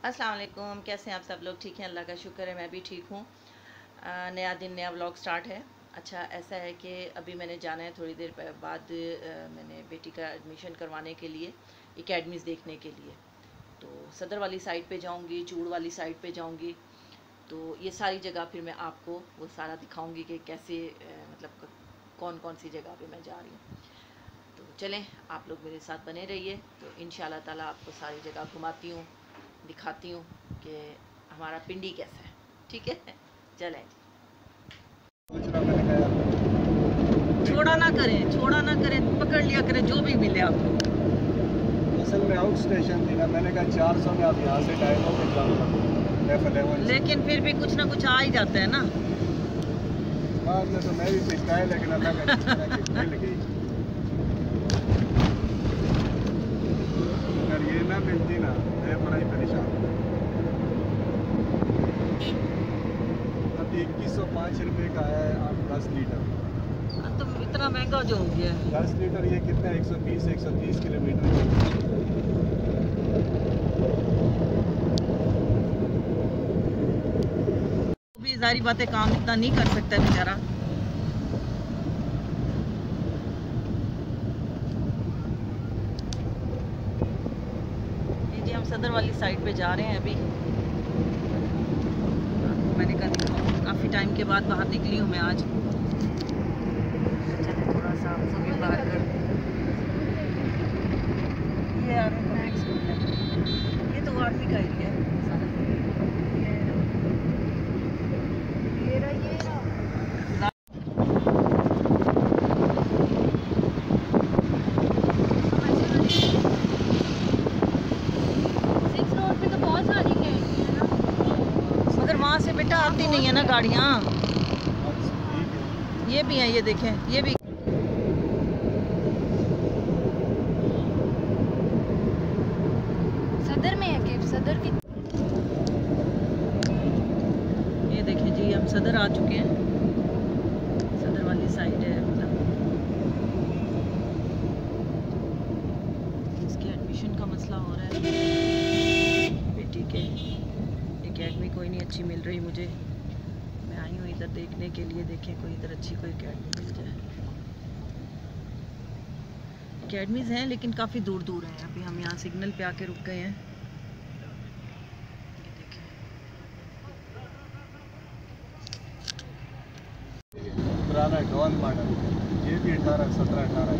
अस्सलाम वालेकुम। कैसे हैं आप सब लोग? ठीक हैं, अल्लाह का शुक्र है, मैं भी ठीक हूँ। नया दिन नया व्लॉग स्टार्ट है। अच्छा, ऐसा है कि अभी मैंने जाना है थोड़ी देर बाद। मैंने बेटी का एडमिशन करवाने के लिए एकेडमीज़ देखने के लिए तो सदर वाली साइड पे जाऊँगी, चूड़ वाली साइड पे जाऊँगी। तो ये सारी जगह फिर मैं आपको वो सारा दिखाऊँगी कि कैसे मतलब कौन कौन सी जगह पे मैं जा रही हूँ। तो चलें, आप लोग मेरे साथ बने रहिए। तो इंशाल्लाह ताला आपको सारी जगह घुमाती हूँ, दिखाती हूँ कि हमारा पिंडी कैसा है। ठीक है, चलें। छोड़ा ना करें, पकड़ लिया करें जो भी मिले आपको। असल में आउट स्टेशन थी ना, मैंने कहा 400 में आप यहाँ से टाइम होकर जाऊँगा, लेकिन फिर भी कुछ ना कुछ आ ही जाता है ना। बाद में तो मैं भी पिछता है, लेकिन अल्लाह का शुक्र है कि मिल गई। अगर ये ना मिलती ना मैं बड़ा ही परेशान हूँ। अब 2105 रुपये का है 10 लीटर। तो इतना महंगा जो हो गया है। 10 लीटर ये कितना 120 किलोमीटर। भी सारी बातें काम इतना नहीं कर सकता बेचारा। जी हम सदर वाली साइड पे जा रहे हैं अभी। मैंने कहा काफ़ी टाइम के बाद बाहर निकली हूँ मैं आज। चले थोड़ा सा भी बाहर कर। ये आर्मी पब्लिक स्कूल है, ये तो आर्मी का एरिया है। मगर वहाँ से बेटा आती नहीं है ना गाड़ियाँ। ये भी हैं, ये देखें, ये भी। सदर में है कि सदर की। ये देखें जी, हम सदर आ चुके हैं। सदर वाली साइड है, मतलब इसके एडमिशन का मसला हो रहा है। बेटी के एकेडमी कोई नहीं अच्छी मिल रही मुझे। मैं आई हूँ इधर देखने के लिए, देखें कोई इधर अच्छी कोई एकेडमी मिल जाए। एकेडमीज़ हैं लेकिन काफ़ी दूर दूर हैं। अभी हम यहाँ सिग्नल पे आके रुक गए हैं। पुराना डॉन मॉडल, ये भी 17-18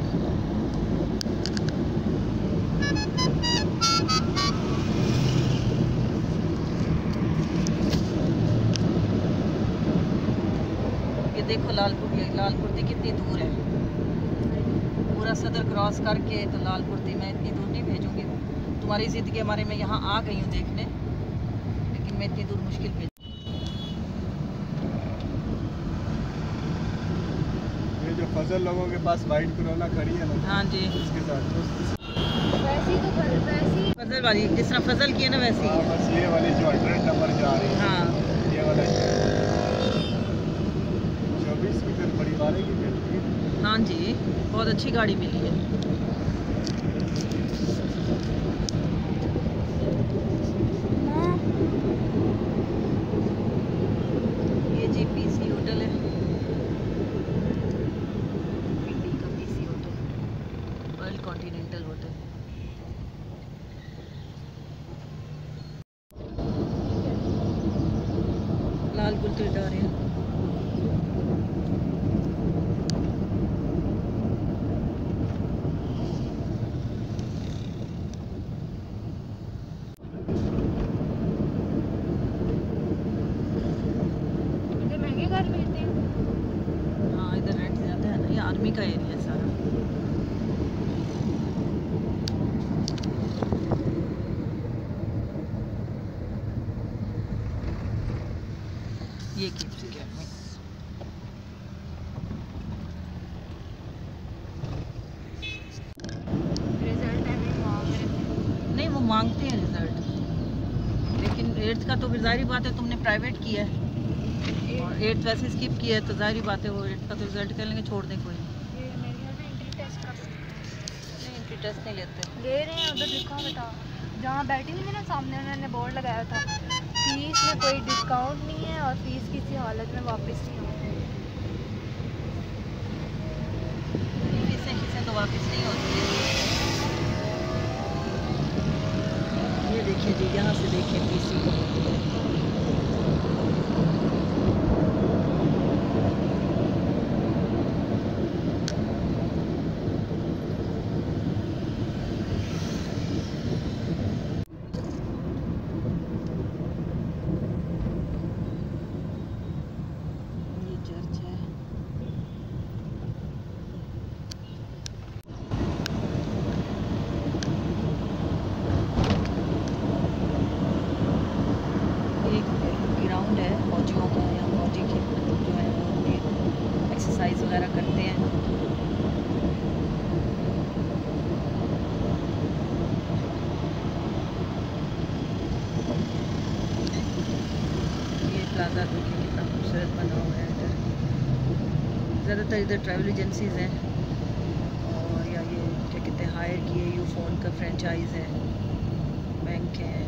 ये देखो लालपुरती कितनी दूर है। पूरा सदर क्रॉस करके तो लालपुरती मैं इतनी दूर नहीं भेजूंगी। तुम्हारी ज़िद के हमारे मैं यहाँ आ गई हूँ देखने, लेकिन मैं इतनी दूर मुश्किल भेज। ये जो फजल लोगों के पास वाइट कोरोना खड़ी है ना, हाँ जी, उसके साथ वैसी तो वैसी फजल वाली जिस तरह फजल की है ना वैसी। हाँ, बस ये वाली जो 100 नंबर जा रही है। हाँ, ये वाला 24 की फिर बड़ी वाले की मिलती है। हाँ जी, बहुत अच्छी गाड़ी मिली है। ये जी पीसी होटल है, पिंडी का PC hotel, world continental hotel. लालपुरती जा रहे हैं। महंगे घर मिलते हैं। हाँ, इधर रेंट ज़्यादा है ना, ये आर्मी का एरिया है सारा। ये किड्स एकेडमी। रिजल्ट अभी मांग रहे थे। नहीं, वो मांगते हैं रिज़ल्ट, लेकिन 8th का तो फिर ज़ाहिर बात है तुमने प्राइवेट किया है और 8th वैसे स्किप किया है, तो ज़ाहिर बात है वो 8th का तो रिज़ल्ट कर लेंगे, छोड़ दें कोई नहीं। मेरे घर में एंट्री टेस्ट का एंट्री टेस्ट नहीं लेते। ले रहे हैं, उधर लिखा बेटा। जहाँ बैठी हुई थी ना सामने, उन्होंने बोर्ड लगाया था फीस में कोई डिस्काउंट नहीं है और फीस किसी हालत में वापस नहीं होगी। फीसें किसी तो वापस नहीं होती है। ये देखिए जी, यहाँ से देखिए फीसी। ग्राउंड है फौजियों का, यहाँ फौजी के जो है वो एक्सरसाइज वगैरह करते हैं। ये प्लाजा देखिए कितना खूबसूरत बना हुआ है। इधर ज़्यादातर इधर ट्रैवल एजेंसीज़ हैं और या ये क्या कहते हैं हायर किए यूफोन का फ्रेंचाइज है, बैंक है।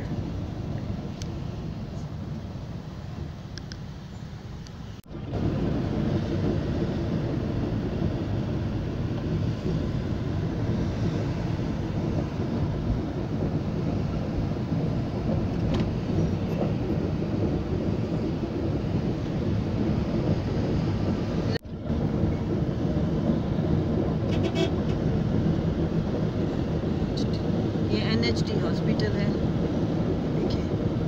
NHD हॉस्पिटल है, देखिए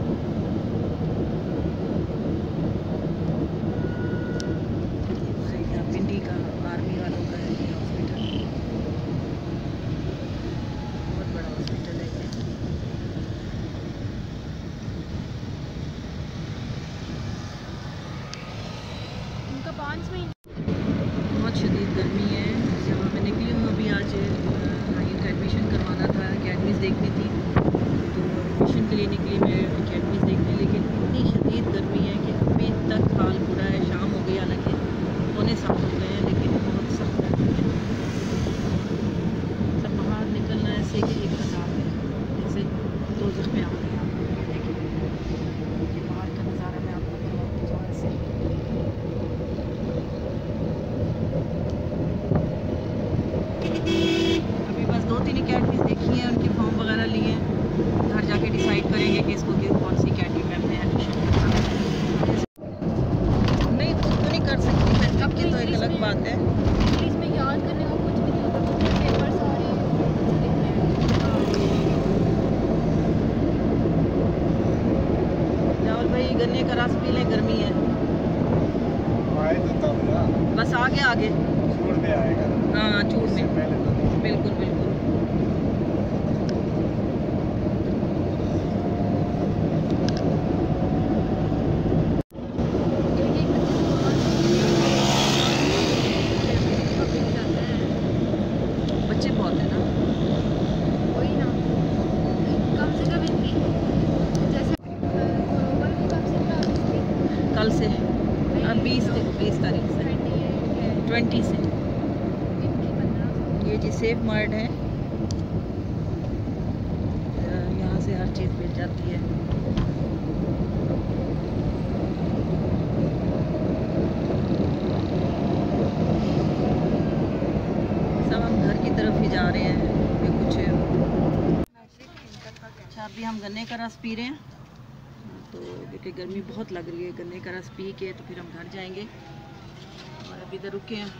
यहाँ पिंडी का आर्मी वालों का है ये हॉस्पिटल, बहुत बड़ा हॉस्पिटल है ये। उनका 5 महीने बहुत शदीद गर्मी है। जहाँ मैं निकली हूँ अभी, आज हाइट का एडमिशन करवाना था, अकेडमीज़ देखनी थी, तो एडमिशन के लिए निकली मैं अकेडमीज़ देखने, लेकिन इतनी शदीद गर्मी है कि अभी तक हाल बुरा है। शाम हो गई, हालांकि 6:45 हो गए हैं, लेकिन बहुत सख्त गर्मी है। सब बाहर निकलना ऐसे कि एक अज़ाब है, जैसे दोज़ख में आ गए आप। देखिए बाहर का नज़ारा मैं आपको करवाती हूँ ऐसे। अभी बस 2-3 अकेडमीज़ देखी हैं, उनके फॉर्म वगैरह लिए हैं, घर जाके डिसाइड करेंगे कि इसको कौन सी अकेडमी में हमने एडमिशन करना है। नहीं खुद तो नहीं कर सकती मैं, अब की तो एक अलग बात है। इंग्लिश में याद करने का कुछ भी नहीं होता, क्योंकि पेपर सारे लिखने हैं। राहुल भाई गन्ने का रस पी लें, गर्मी है। आए तो तब ना, बस आगे आगे छोड़ में आएगा। हाँ चूड़ में, पहले तो बिल्कुल बिल्कुल। बच्चे बहुत है ना, वही ना, कम से कम इतनी जैसे ग्लोबल की कम से कम कल से 20 तारीख से 20 से। ये जी सेफ मार्ट है, यहाँ से हर चीज़ मिल जाती है। सब हम घर की तरफ ही जा रहे हैं कि कुछ। अच्छा अभी हम गन्ने का रस पी रहे हैं, तो क्योंकि गर्मी बहुत लग रही है, गन्ने का रस पी के तो फिर हम घर जाएंगे। और अभी इधर रुके हैं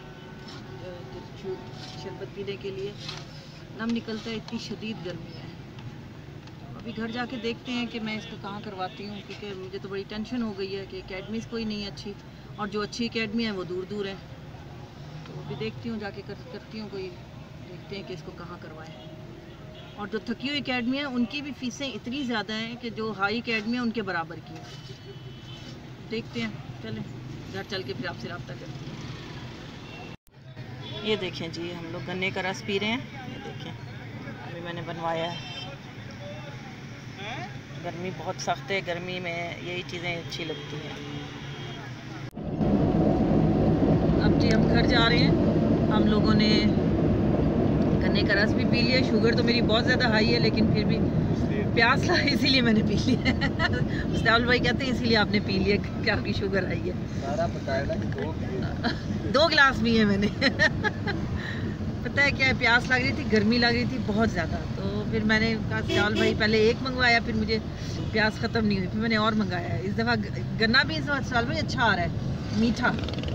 शरबत पीने के लिए, दम निकलता है, इतनी शदीद गर्मी है। अभी घर जाके देखते हैं कि मैं इसको कहाँ करवाती हूँ, क्योंकि मुझे तो बड़ी टेंशन हो गई है कि एकेडमीज़ कोई नहीं अच्छी, और जो अच्छी एकेडमी है वो दूर दूर है। तो अभी देखती हूँ जाके करती हूँ कोई, देखते हैं कि इसको कहाँ करवाएं। और जो थकी हुई एकेडमी है उनकी भी फ़ीसें इतनी ज़्यादा हैं कि जो हाई एकेडमी है उनके बराबर की है। देखते हैं, चलें घर चल के फिर आपसे रब्ता करते हैं। ये देखें जी, हम लोग गन्ने का रस पी रहे हैं। ये देखें अभी मैंने बनवाया है। गर्मी बहुत सख्त है, गर्मी में यही चीज़ें अच्छी लगती हैं। अब जी हम घर जा रहे हैं। हम लोगों ने गन्ने का रस भी पी लिया। शुगर तो मेरी बहुत ज़्यादा हाई है, लेकिन फिर भी प्यास लगा इसीलिए मैंने पी लिया। मुस्ताउल भाई कहते हैं इसीलिए आपने पी लिया कि आपकी शुगर हाई है। सारा बताया था कि 2 गिलास भी है मैंने। पता है क्या है, प्यास लग रही थी, गर्मी लग रही थी बहुत ज़्यादा, तो फिर मैंने कहा सयाल भाई पहले एक मंगवाया, फिर मुझे प्यास ख़त्म नहीं हुई, फिर मैंने और मंगाया। इस दफ़ा गन्ना भी इस सयाल भाई अच्छा आ रहा है, मीठा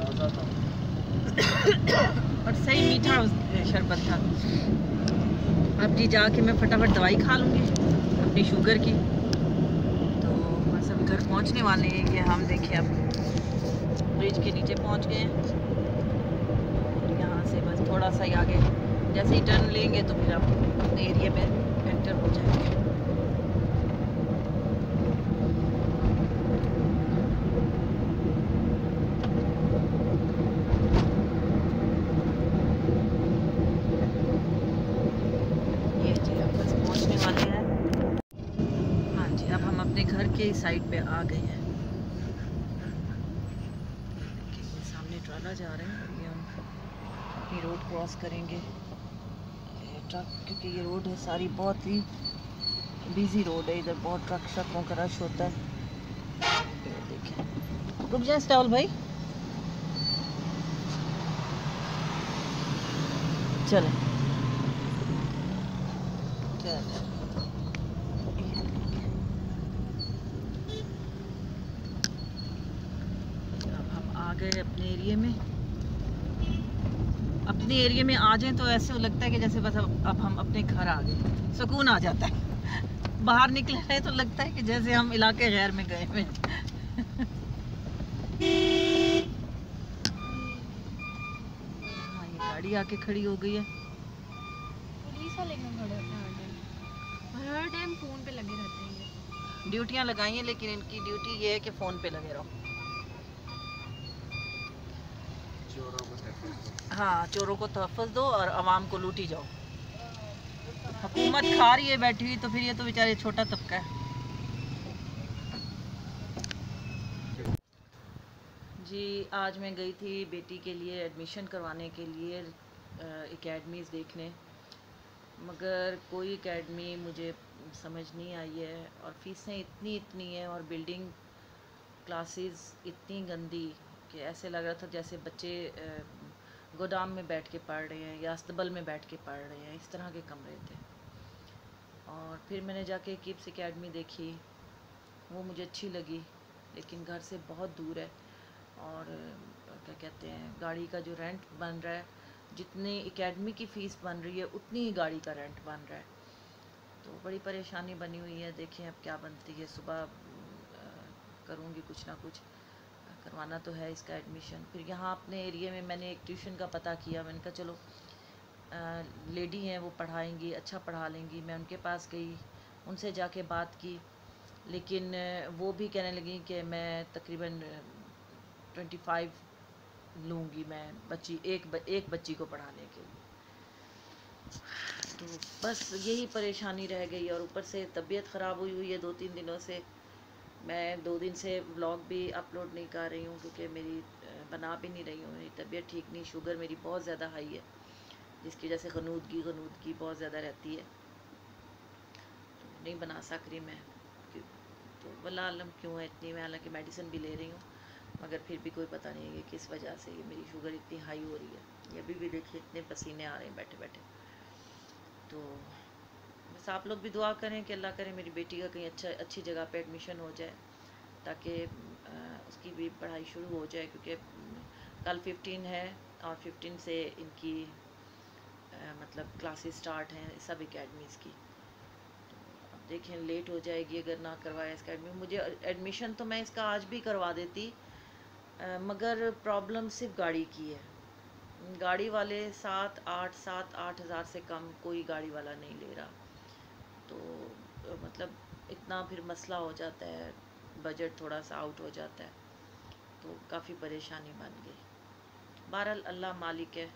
और सही मीठा शरबत था। अब जी जाके मैं फटाफट दवाई खा लूँगी अपनी शुगर की। तो बस अब घर पहुँचने वाले हैं कि हम देखें अब ब्रिज के नीचे पहुँच गए हैं। यहाँ से बस थोड़ा सा ही आगे जैसे ही टर्न लेंगे तो फिर हम अपने एरिया में एंटर हो जाएंगे। ये जी अब बस पहुँचने वाले हैं। हाँ जी, अब हम अपने घर के साइड पे आ गए हैं। देखिए सामने ट्राला जा रहे हैं और ये हम अपनी रोड क्रॉस करेंगे। ट्रक, क्योंकि ये रोड है सारी बहुत ही बिजी रोड है, इधर बहुत ट्रक ट्रकों का रश होता है। ये देखें, रुक जाए स्टॉल भाई, चलें चलें। अब हम आ गए अपने एरिया में। अपने एरिया में आ जाएं तो ऐसे लगता है कि जैसे बस अब हम अपने घर आ गए, सुकून आ जाता है। बाहर निकले हैं तो लगता है कि जैसे हम इलाके गैर में गए हुए। हाँ, ये गाड़ी आके खड़ी हो गई है। पुलिस वाले क्यों खड़े होते हैं हर टाइम फ़ोन पे लगे रहते हैं ये। ड्यूटियाँ लगाई हैं, लेकिन इनकी ड्यूटी ये है कि फ़ोन पे लगे रहो। हाँ, चोरों को तहफ़्फ़ुज़ दो और आवाम को लूटी जाओ। हुकूमत खा रही है बैठी हुई, तो फिर ये तो बेचारे छोटा तबका है। जी आज मैं गई थी बेटी के लिए एडमिशन करवाने के लिए एकेडमीज़ देखने, मगर कोई एकेडमी मुझे समझ नहीं आई है और फ़ीसें इतनी हैं और बिल्डिंग क्लासेस इतनी गंदी कि ऐसे लग रहा था जैसे बच्चे गोदाम में बैठ के पढ़ रहे हैं या अस्तबल में बैठ के पढ़ रहे हैं, इस तरह के कमरे थे। और फिर मैंने जाके किप्स एकेडमी देखी, वो मुझे अच्छी लगी, लेकिन घर से बहुत दूर है और क्या कहते हैं, गाड़ी का जो रेंट बन रहा है, जितनी एकेडमी की फ़ीस बन रही है उतनी ही गाड़ी का रेंट बन रहा है। तो बड़ी परेशानी बनी हुई है। देखें अब क्या बनती है, सुबह करूँगी कुछ ना कुछ, करवाना तो है इसका एडमिशन। फिर यहाँ अपने एरिया में मैंने एक ट्यूशन का पता किया, मैंने कहा चलो लेडी हैं वो पढ़ाएंगी, अच्छा पढ़ा लेंगी। मैं उनके पास गई, उनसे जाके बात की, लेकिन वो भी कहने लगी कि मैं तकरीबन 25 लूँगी मैं एक बच्ची को पढ़ाने के लिए। तो बस यही परेशानी रह गई और ऊपर से तबीयत ख़राब हुई है 2-3 दिनों से। मैं 2 दिन से व्लॉग भी अपलोड नहीं कर रही हूँ क्योंकि मेरी बना भी नहीं रही हूँ, मेरी तबीयत ठीक नहीं, शुगर मेरी बहुत ज़्यादा हाई है, जिसकी वजह से गनूदगी बहुत ज़्यादा रहती है, तो नहीं बना सक रही मैं। तो वल्लाह आलम क्यों है इतनी, मैं हालांकि मेडिसिन भी ले रही हूँ, मगर फिर भी कोई पता नहीं है कि किस वजह से ये मेरी शुगर इतनी हाई हो रही है। ये अभी भी देखिए इतने पसीने आ रहे हैं बैठे बैठे। तो बस आप लोग भी दुआ करें कि अल्लाह करे मेरी बेटी का कहीं अच्छी जगह पे एडमिशन हो जाए, ताकि उसकी भी पढ़ाई शुरू हो जाए, क्योंकि कल 15 है और 15 से इनकी मतलब क्लासेस स्टार्ट हैं सब एकेडमीज़ की। तो अब देखें लेट हो जाएगी अगर ना करवाया इसका एडमिशन। मुझे एडमिशन तो मैं इसका आज भी करवा देती, मगर प्रॉब्लम सिर्फ गाड़ी की है। गाड़ी वाले 7-8 हज़ार से कम कोई गाड़ी वाला नहीं ले रहा, तो मतलब इतना फिर मसला हो जाता है, बजट थोड़ा सा आउट हो जाता है, तो काफ़ी परेशानी बन गई। बहरहाल अल्लाह मालिक है,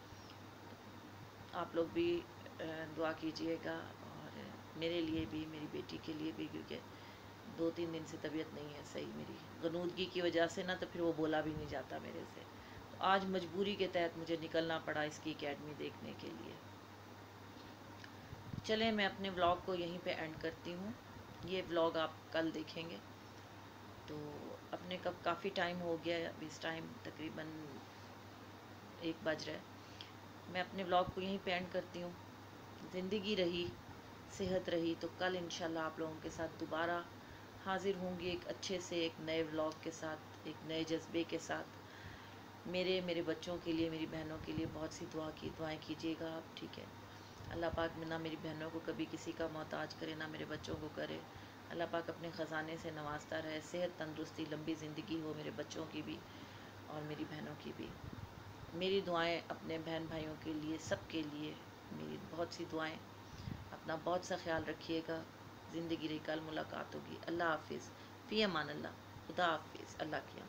आप लोग भी दुआ कीजिएगा और मेरे लिए भी, मेरी बेटी के लिए भी, क्योंकि 2-3 दिन से तबीयत नहीं है सही मेरी, गनूदगी की वजह से ना, तो फिर वो बोला भी नहीं जाता मेरे से। तो आज मजबूरी के तहत मुझे निकलना पड़ा इसकी एकेडमी देखने के लिए। चलें मैं अपने व्लॉग को यहीं पे एंड करती हूँ। ये व्लॉग आप कल देखेंगे। तो अपने कब काफ़ी टाइम हो गया, अभी इस टाइम तकरीबन 1 बज रहा है। मैं अपने व्लॉग को यहीं पे एंड करती हूँ। ज़िंदगी रही, सेहत रही तो कल इंशाल्लाह आप लोगों के साथ दोबारा हाज़िर होंगी एक अच्छे से एक नए व्लॉग के साथ, एक नए जज्बे के साथ। मेरे बच्चों के लिए, मेरी बहनों के लिए बहुत सी दुआएं कीजिएगा आप, ठीक है। अल्लाह पाक ना मेरी बहनों को कभी किसी का मोहताज करे, ना मेरे बच्चों को करे। अल्लाह पाक अपने ख़जाने से नवाजता रहे। सेहत, तंदुरुस्ती, लंबी ज़िंदगी हो मेरे बच्चों की भी और मेरी बहनों की भी। मेरी दुआएं अपने बहन भाइयों के लिए, सब के लिए मेरी बहुत सी दुआएं। अपना बहुत सा ख्याल रखिएगा। ज़िंदगी रही, कल मुलाकात होगी। अल्लाह हाफिज़, फ़ी अमान अल्लाह, खुदा हाफिज़, अल्लाह की अमान।